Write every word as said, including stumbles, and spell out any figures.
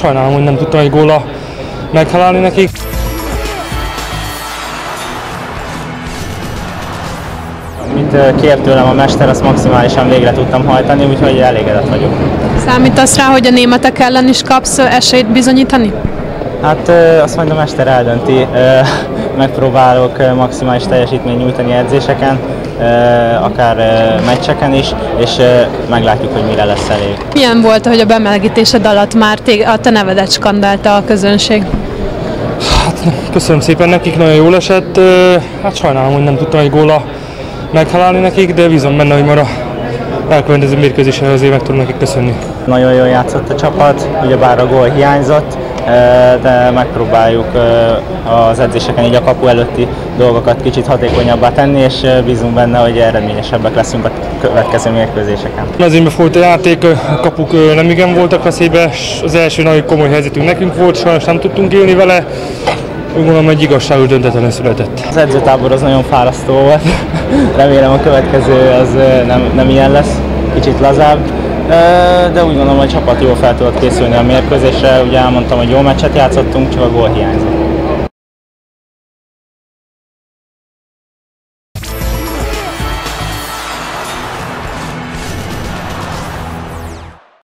Sajnálom, hogy nem tudtam egy góllal megtalálni nekik. Mint kért tőlem a mester, azt maximálisan végre tudtam hajtani, úgyhogy elégedett vagyok. Számítasz rá, hogy a németek ellen is kapsz esélyt bizonyítani? Hát azt majd a mester eldönti, megpróbálok maximális teljesítményt nyújtani edzéseken, akár meccseken is, és meglátjuk, hogy mire lesz elég. Milyen volt, hogy a bemelegítésed alatt már a te nevedet skandálta a közönség? Hát, köszönöm szépen nekik, nagyon jól esett. Hát sajnálom, hogy nem tudtam egy góllal megtalálni nekik, de bízom benne, hogy már a elkövetkező mérkőzésen azért meg tudom nekik köszönni. Nagyon jól játszott a csapat, ugyebár a gól hiányzott, de megpróbáljuk az edzéseken így a kapu előtti dolgokat kicsit hatékonyabbá tenni, és bízunk benne, hogy eredményesebbek leszünk a következő mérkőzéseken. Azért befolyt a játék, a kapuk nem igen voltak veszélybe, az első nagyon komoly helyzetünk nekünk volt, sajnos nem tudtunk élni vele. Úgy gondolom, egy igazságos döntetlen született. Az edzőtábor az nagyon fárasztó volt, remélem a következő az nem, nem ilyen lesz, kicsit lazább. De úgy gondolom, hogy a csapat jól fel tudott készülni a mérkőzésre, ugye elmondtam, hogy jó meccset játszottunk, csak a gól hiányzott.